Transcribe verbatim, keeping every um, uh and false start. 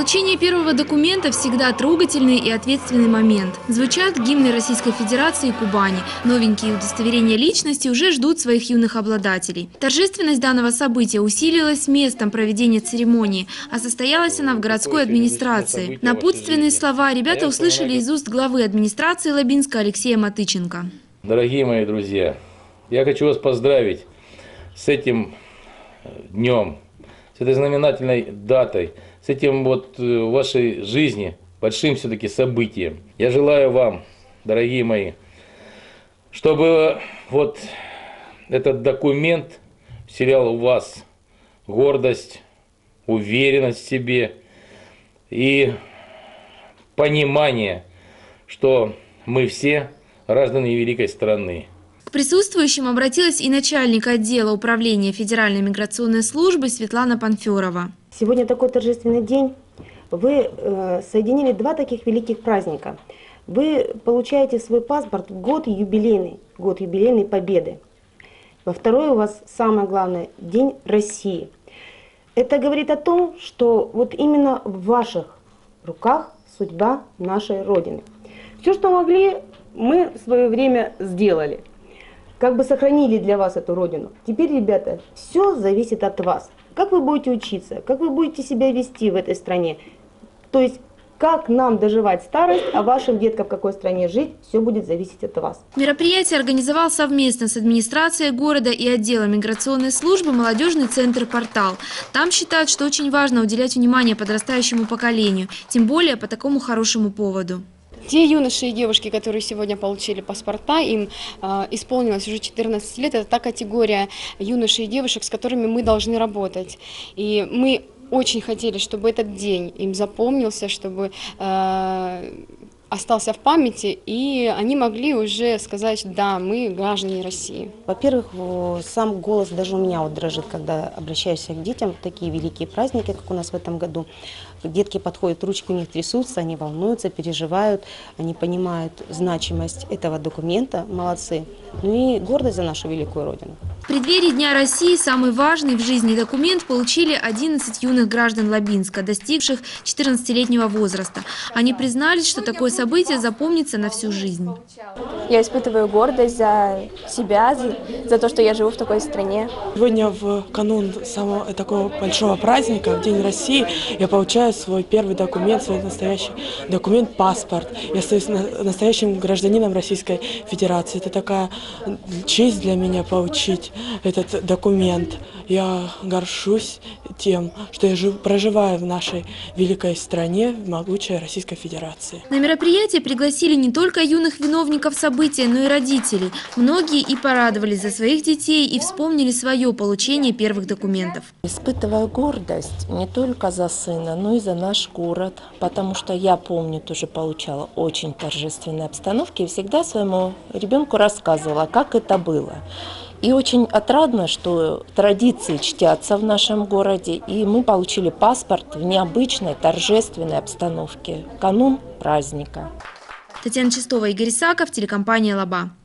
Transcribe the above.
Получение первого документа всегда трогательный и ответственный момент. Звучат гимны Российской Федерации и Кубани. Новенькие удостоверения личности уже ждут своих юных обладателей. Торжественность данного события усилилась с местом проведения церемонии, а состоялась она в городской администрации. Напутственные слова ребята услышали из уст главы администрации Лабинска Алексея Матыченко. Дорогие мои друзья, я хочу вас поздравить с этим днем, с этой знаменательной датой, с этим вот в вашей жизни большим все-таки событием. Я желаю вам, дорогие мои, чтобы вот этот документ вселял в вас гордость, уверенность в себе и понимание, что мы все граждане великой страны. К присутствующим обратилась и начальник отдела управления Федеральной миграционной службы Светлана Панферова. Сегодня такой торжественный день. Вы э, соединили два таких великих праздника. Вы получаете свой паспорт в год юбилейный, год юбилейной победы. Во второй у вас самое главное – День России. Это говорит о том, что вот именно в ваших руках судьба нашей Родины. Все, что могли, мы в свое время сделали. Как бы сохранили для вас эту Родину. Теперь, ребята, все зависит от вас. Как вы будете учиться, как вы будете себя вести в этой стране. То есть, как нам доживать старость, а вашим деткам в какой стране жить, все будет зависеть от вас. Мероприятие организовал совместно с администрацией города и отделом миграционной службы молодежный центр «Портал». Там считают, что очень важно уделять внимание подрастающему поколению, тем более по такому хорошему поводу. Те юноши и девушки, которые сегодня получили паспорта, им э, исполнилось уже четырнадцать лет, это та категория юношей и девушек, с которыми мы должны работать. И мы очень хотели, чтобы этот день им запомнился, чтобы э, остался в памяти, и они могли уже сказать: да, мы граждане России. Во-первых, сам голос даже у меня вот дрожит, когда обращаешься к детям в такие великие праздники, как у нас в этом году. Детки подходят, ручки у них трясутся, они волнуются, переживают, они понимают значимость этого документа, молодцы. Ну и гордость за нашу великую Родину. В преддверии Дня России самый важный в жизни документ получили одиннадцать юных граждан Лабинска, достигших четырнадцатилетнего возраста. Они признались, что такое событие запомнится на всю жизнь. Я испытываю гордость за себя, за, за то, что я живу в такой стране. Сегодня в канун самого такого большого праздника, в День России, я получаю свой первый документ, свой настоящий документ, паспорт. Я становлюсь настоящим гражданином Российской Федерации. Это такая честь для меня получить этот документ. Я горжусь тем, что я жив, проживаю в нашей великой стране, в могучей Российской Федерации. На мероприятие пригласили не только юных виновников события, но и родителей. Многие и порадовались за своих детей, и вспомнили свое получение первых документов. Испытываю гордость не только за сына, но и за наш город, потому что я, помню, тоже получала очень торжественные обстановки и всегда своему ребенку рассказывала, как это было. И очень отрадно, что традиции чтятся в нашем городе, и мы получили паспорт в необычной торжественной обстановке, канун праздника. Татьяна Чистова, Игорь Исаков, телекомпания «Лаба».